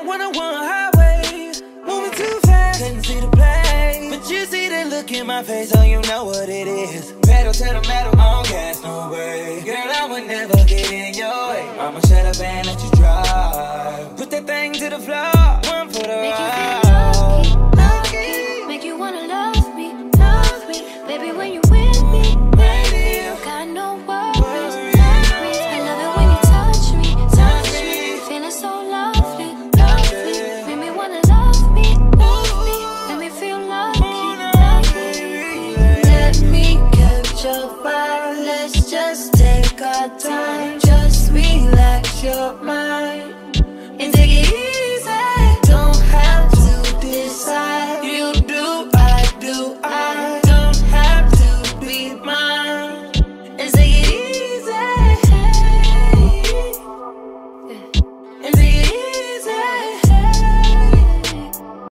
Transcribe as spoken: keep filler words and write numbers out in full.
one oh one highways, moving too fast, couldn't see the play. But you see the look in my face, so you know what it is. Pedal to the metal, on gas, no way. Girl, I would never get in your way. I'ma shut up and let you drive. Put that thing to the floor, one for the Make ride. you feel lucky, lucky. Make you wanna love me, love me. Baby, when you with me, baby, you got no worries, worries. I love it when you touch me, touch me. Feeling so lovely, lovely. Make me wanna love me, love me. Let me feel lucky, lucky. Let me catch your vibe. Let's just take our time. Just relax your mind.